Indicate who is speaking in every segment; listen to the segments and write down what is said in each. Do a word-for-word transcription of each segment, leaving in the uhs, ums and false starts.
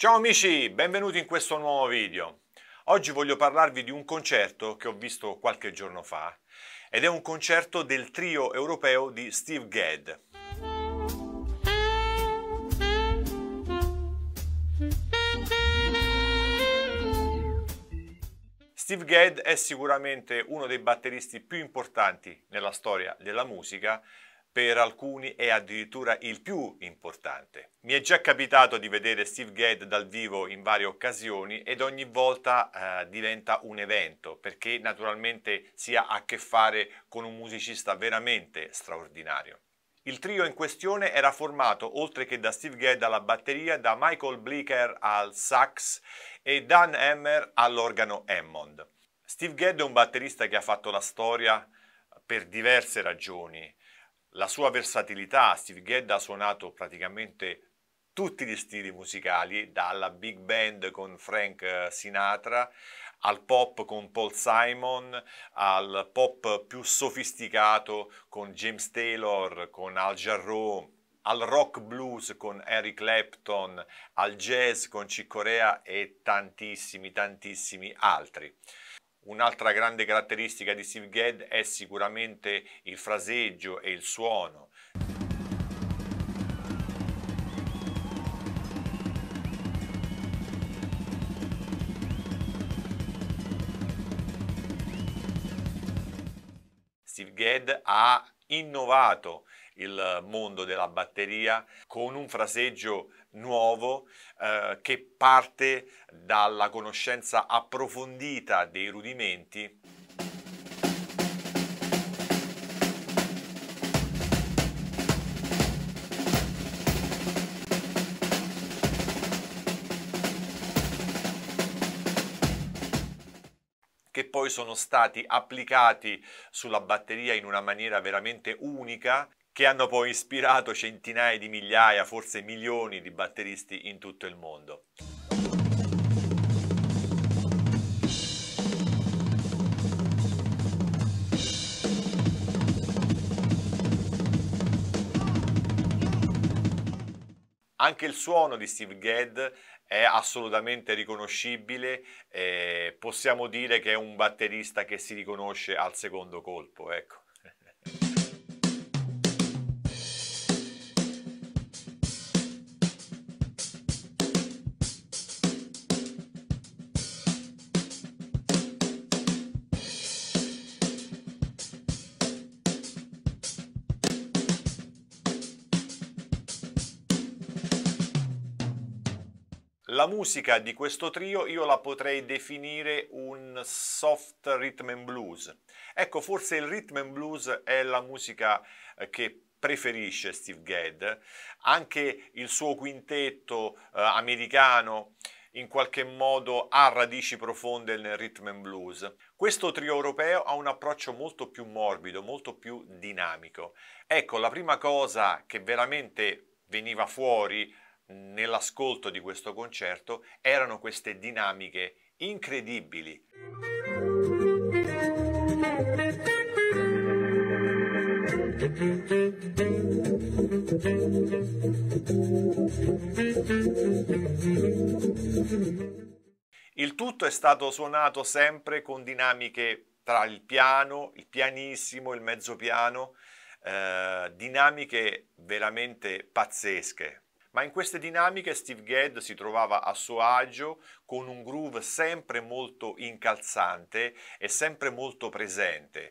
Speaker 1: Ciao amici, benvenuti in questo nuovo video. Oggi voglio parlarvi di un concerto che ho visto qualche giorno fa ed è un concerto del trio europeo di Steve Gadd. Steve Gadd è sicuramente uno dei batteristi più importanti nella storia della musica, per alcuni è addirittura il più importante. Mi è già capitato di vedere Steve Gadd dal vivo in varie occasioni ed ogni volta eh, diventa un evento, perché naturalmente si ha a che fare con un musicista veramente straordinario. Il trio in questione era formato, oltre che da Steve Gadd alla batteria, da Michael Bleeker al sax e Dan Hammer all'organo Hammond. Steve Gadd è un batterista che ha fatto la storia per diverse ragioni. La sua versatilità, Steve Gadd ha suonato praticamente tutti gli stili musicali, dalla big band con Frank Sinatra, al pop con Paul Simon, al pop più sofisticato con James Taylor, con Al Jarreau, al rock blues con Eric Clapton, al jazz con Chick Corea e tantissimi, tantissimi altri. Un'altra grande caratteristica di Steve Gadd è sicuramente il fraseggio e il suono. Steve Gadd ha innovato il mondo della batteria con un fraseggio nuovo eh, che parte dalla conoscenza approfondita dei rudimenti che poi sono stati applicati sulla batteria in una maniera veramente unica, che hanno poi ispirato centinaia di migliaia, forse milioni di batteristi in tutto il mondo. Anche il suono di Steve Gadd è assolutamente riconoscibile, eh, possiamo dire che è un batterista che si riconosce al secondo colpo, ecco. La musica di questo trio io la potrei definire un soft rhythm and blues. Ecco, forse il rhythm and blues è la musica che preferisce Steve Gadd. Anche il suo quintetto eh, americano in qualche modo ha radici profonde nel rhythm and blues. Questo trio europeo ha un approccio molto più morbido, molto più dinamico. Ecco, la prima cosa che veramente veniva fuori nell'ascolto di questo concerto erano queste dinamiche incredibili. Il tutto è stato suonato sempre con dinamiche tra il piano, il pianissimo, il mezzo piano, eh, dinamiche veramente pazzesche. Ma in queste dinamiche Steve Gadd si trovava a suo agio con un groove sempre molto incalzante e sempre molto presente.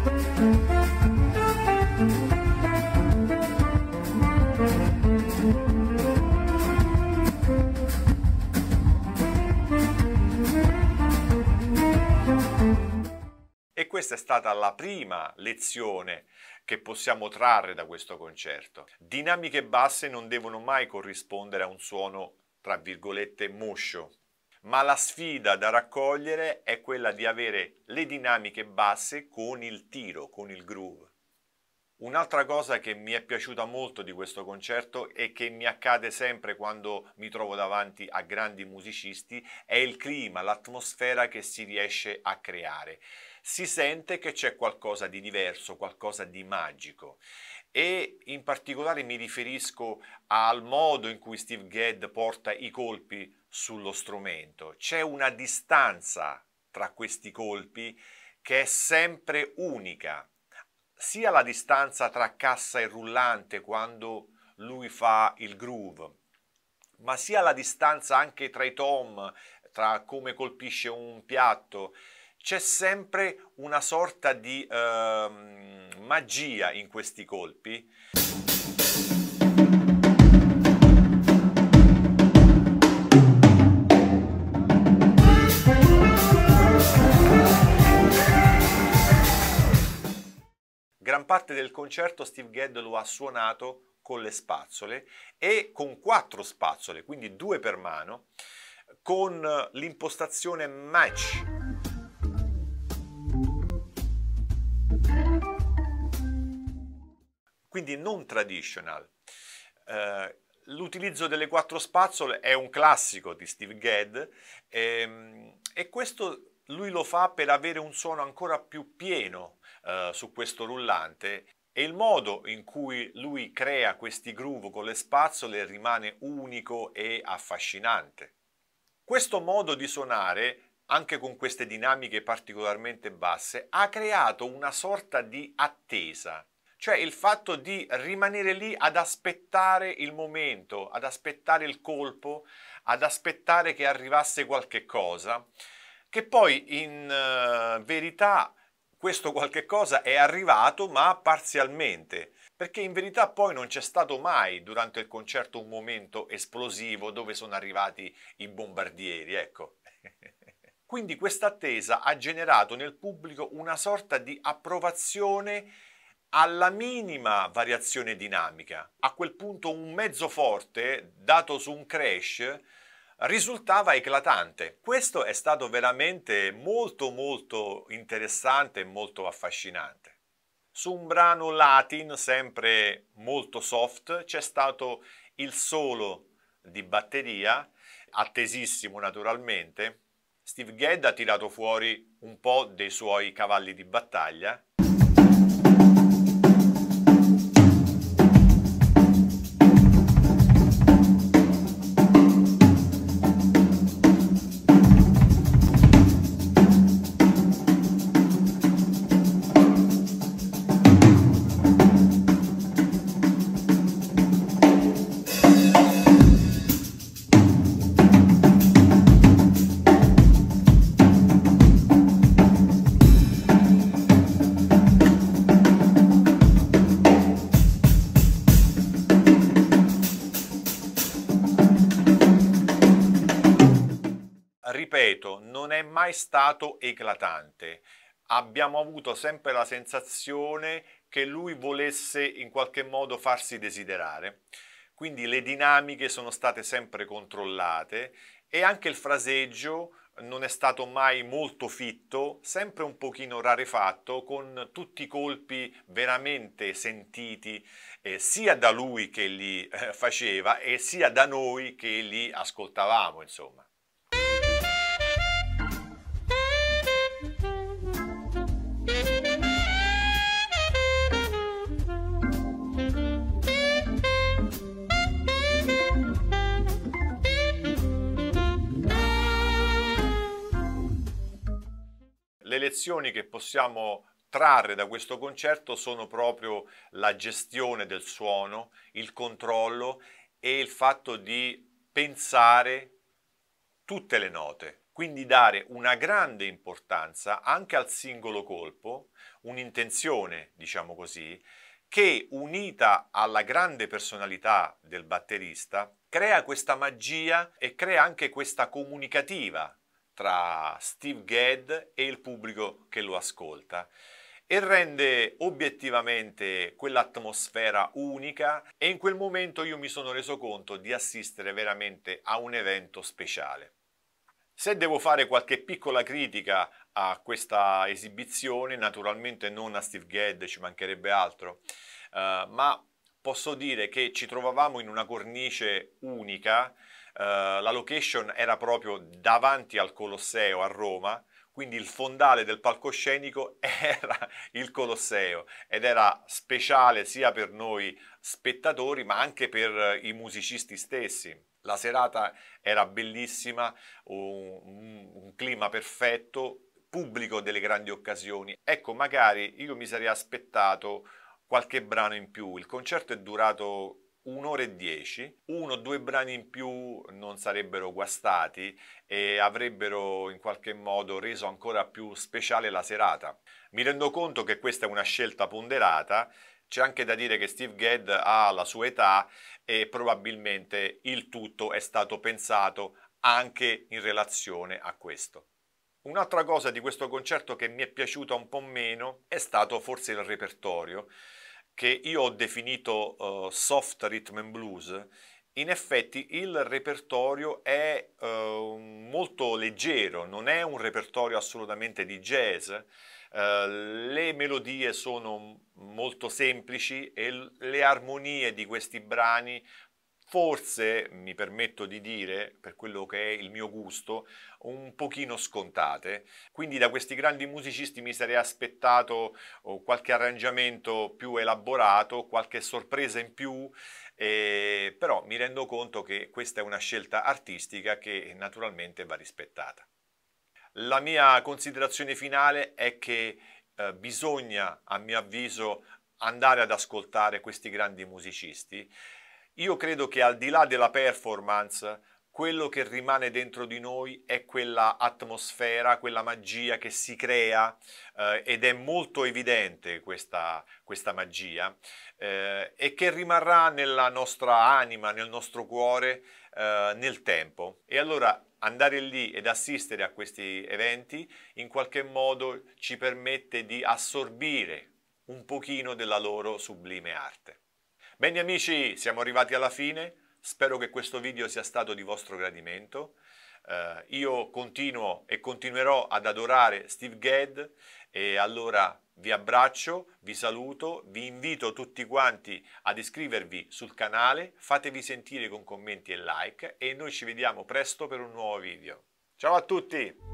Speaker 1: E questa è stata la prima lezione che possiamo trarre da questo concerto. Dinamiche basse non devono mai corrispondere a un suono, tra virgolette, moscio, ma la sfida da raccogliere è quella di avere le dinamiche basse con il tiro, con il groove. Un'altra cosa che mi è piaciuta molto di questo concerto e che mi accade sempre quando mi trovo davanti a grandi musicisti è il clima, l'atmosfera che si riesce a creare. Si sente che c'è qualcosa di diverso, qualcosa di magico e in particolare mi riferisco al modo in cui Steve Gadd porta i colpi sullo strumento. C'è una distanza tra questi colpi che è sempre unica, sia la distanza tra cassa e rullante quando lui fa il groove, ma sia la distanza anche tra i tom, tra come colpisce un piatto. C'è sempre una sorta di eh, magia in questi colpi. Gran parte del concerto Steve Gadd lo ha suonato con le spazzole e con quattro spazzole, quindi due per mano, con l'impostazione match. Quindi non traditional. Eh, l'utilizzo delle quattro spazzole è un classico di Steve Gadd ehm, e questo lui lo fa per avere un suono ancora più pieno eh, su questo rullante, e il modo in cui lui crea questi groove con le spazzole rimane unico e affascinante. Questo modo di suonare, anche con queste dinamiche particolarmente basse, ha creato una sorta di attesa. Cioè il fatto di rimanere lì ad aspettare il momento, ad aspettare il colpo, ad aspettare che arrivasse qualche cosa, che poi in uh, verità questo qualche cosa è arrivato ma parzialmente, perché in verità poi non c'è stato mai durante il concerto un momento esplosivo dove sono arrivati i bombardieri, ecco. Quindi questa attesa ha generato nel pubblico una sorta di approvazione alla minima variazione dinamica. A quel punto un mezzo forte dato su un crash risultava eclatante. Questo è stato veramente molto molto interessante e molto affascinante. Su un brano latin sempre molto soft c'è stato il solo di batteria, attesissimo naturalmente. Steve Gadd ha tirato fuori un po' dei suoi cavalli di battaglia. Ripeto, non è mai stato eclatante. Abbiamo avuto sempre la sensazione che lui volesse in qualche modo farsi desiderare. Quindi le dinamiche sono state sempre controllate e anche il fraseggio non è stato mai molto fitto, sempre un pochino rarefatto, con tutti i colpi veramente sentiti eh, sia da lui che li eh, faceva e sia da noi che li ascoltavamo, insomma. Le lezioni che possiamo trarre da questo concerto sono proprio la gestione del suono, il controllo e il fatto di pensare tutte le note, quindi dare una grande importanza anche al singolo colpo, un'intenzione, diciamo così, che unita alla grande personalità del batterista crea questa magia e crea anche questa comunicativa tra Steve Gadd e il pubblico che lo ascolta e rende obiettivamente quell'atmosfera unica, e in quel momento io mi sono reso conto di assistere veramente a un evento speciale. Se devo fare qualche piccola critica a questa esibizione, naturalmente non a Steve Gadd, ci mancherebbe altro, uh, ma posso dire che ci trovavamo in una cornice unica. Uh, la location era proprio davanti al Colosseo a Roma, quindi il fondale del palcoscenico era il Colosseo ed era speciale sia per noi spettatori ma anche per i musicisti stessi. La serata era bellissima, un, un clima perfetto, pubblico delle grandi occasioni. Ecco, magari io mi sarei aspettato qualche brano in più. Il concerto è durato un'ora e dieci, uno o due brani in più non sarebbero guastati e avrebbero in qualche modo reso ancora più speciale la serata. Mi rendo conto che questa è una scelta ponderata. C'è anche da dire che Steve Gadd ha la sua età e probabilmente il tutto è stato pensato anche in relazione a questo. Un'altra cosa di questo concerto che mi è piaciuta un po' meno è stato forse il repertorio, che io ho definito uh, soft rhythm and blues. In effetti il repertorio è uh, molto leggero, non è un repertorio assolutamente di jazz. Uh, le melodie sono molto semplici e le armonie di questi brani, forse, mi permetto di dire, per quello che è il mio gusto, un pochino scontate. Quindi da questi grandi musicisti mi sarei aspettato oh, qualche arrangiamento più elaborato, qualche sorpresa in più, eh, però mi rendo conto che questa è una scelta artistica che naturalmente va rispettata. La mia considerazione finale è che eh, bisogna, a mio avviso, andare ad ascoltare questi grandi musicisti. Io credo che al di là della performance, quello che rimane dentro di noi è quella atmosfera, quella magia che si crea eh, ed è molto evidente questa, questa magia eh, e che rimarrà nella nostra anima, nel nostro cuore eh, nel tempo. E allora andare lì ed assistere a questi eventi in qualche modo ci permette di assorbire un pochino della loro sublime arte. Bene amici, siamo arrivati alla fine, spero che questo video sia stato di vostro gradimento. Uh, io continuo e continuerò ad adorare Steve Gadd e allora vi abbraccio, vi saluto, vi invito tutti quanti ad iscrivervi sul canale, fatevi sentire con commenti e like e noi ci vediamo presto per un nuovo video. Ciao a tutti!